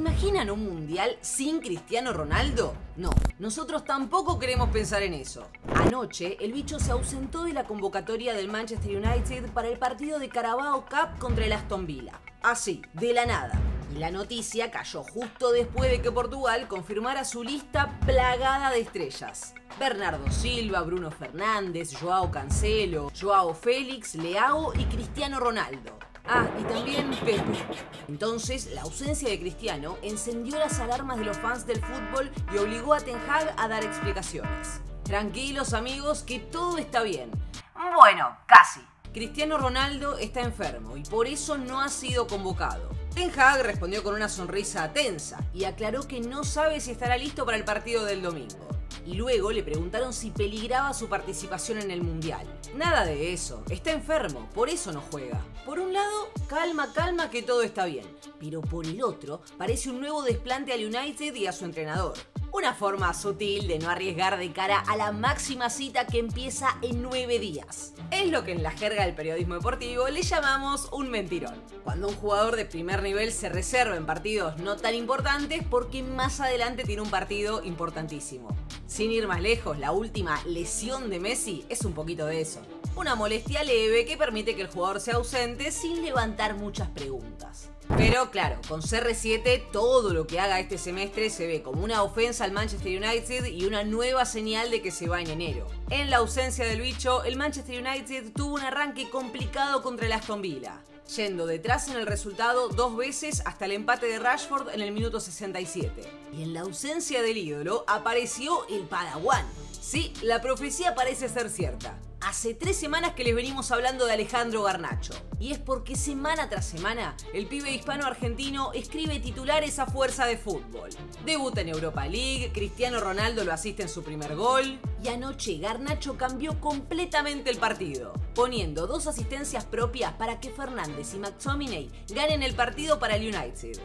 imaginan un mundial sin Cristiano Ronaldo? No, nosotros tampoco queremos pensar en eso. Anoche, el bicho se ausentó de la convocatoria del Manchester United para el partido de Carabao Cup contra el Aston Villa. Así, de la nada. Y la noticia cayó justo después de que Portugal confirmara su lista plagada de estrellas. Bernardo Silva, Bruno Fernández, Joao Cancelo, Joao Félix, Leao y Cristiano Ronaldo. Ah, y también Pepe. Entonces, la ausencia de Cristiano encendió las alarmas de los fans del fútbol y obligó a Ten Hag a dar explicaciones. Tranquilos amigos, que todo está bien. Bueno, casi. Cristiano Ronaldo está enfermo y por eso no ha sido convocado. Ten Hag respondió con una sonrisa tensa y aclaró que no sabe si estará listo para el partido del domingo. Y luego le preguntaron si peligraba su participación en el Mundial. Nada de eso, está enfermo, por eso no juega. Por un lado, calma que todo está bien. Pero por el otro, parece un nuevo desplante al United y a su entrenador. Una forma sutil de no arriesgar de cara a la máxima cita que empieza en 9 días. Es lo que en la jerga del periodismo deportivo le llamamos un mentirón. Cuando un jugador de primer nivel se reserva en partidos no tan importantes porque más adelante tiene un partido importantísimo. Sin ir más lejos, la última lesión de Messi es un poquito de eso. Una molestia leve que permite que el jugador sea ausente sin levantar muchas preguntas. Pero claro, con CR7 todo lo que haga este semestre se ve como una ofensa al Manchester United y una nueva señal de que se va en enero. En la ausencia del bicho, el Manchester United tuvo un arranque complicado contra el Aston Villa, yendo detrás en el resultado 2 veces hasta el empate de Rashford en el minuto 67. Y en la ausencia del ídolo apareció el Padawan. Sí, la profecía parece ser cierta. Hace 3 semanas que les venimos hablando de Alejandro Garnacho. Y es porque semana tras semana, el pibe hispano-argentino escribe titulares a fuerza de fútbol. Debuta en Europa League, Cristiano Ronaldo lo asiste en su primer gol. Y anoche Garnacho cambió completamente el partido, poniendo 2 asistencias propias para que Fernández y McTominay ganen el partido para el United.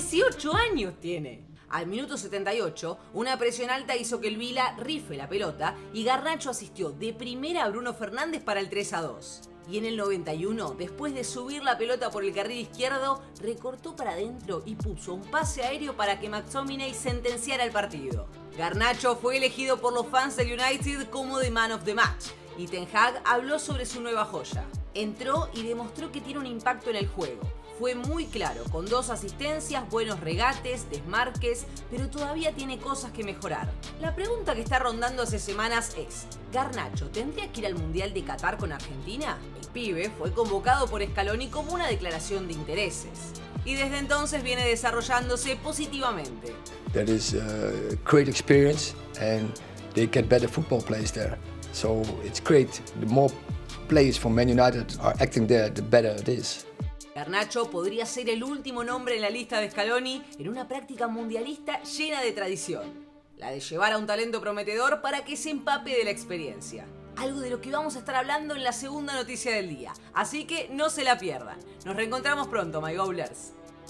18 años tiene. Al minuto 78, una presión alta hizo que el Villa rife la pelota y Garnacho asistió de primera a Bruno Fernández para el 3-2. Y en el 91, después de subir la pelota por el carril izquierdo, recortó para adentro y puso un pase aéreo para que McTominay sentenciara el partido. Garnacho fue elegido por los fans del United como The Man of the Match y Ten Hag habló sobre su nueva joya. Entró y demostró que tiene un impacto en el juego. Fue muy claro, con 2 asistencias, buenos regates, desmarques, pero todavía tiene cosas que mejorar. La pregunta que está rondando hace semanas es, ¿Garnacho tendría que ir al Mundial de Qatar con Argentina? El pibe fue convocado por Scaloni como una declaración de intereses. Y desde entonces viene desarrollándose positivamente. That is a great experience and they get better football players there. So it's great. The more players from Man United are acting there, the better it is. Garnacho podría ser el último nombre en la lista de Scaloni en una práctica mundialista llena de tradición. La de llevar a un talento prometedor para que se empape de la experiencia. Algo de lo que vamos a estar hablando en la segunda noticia del día. Así que no se la pierdan. Nos reencontramos pronto, my Goblers.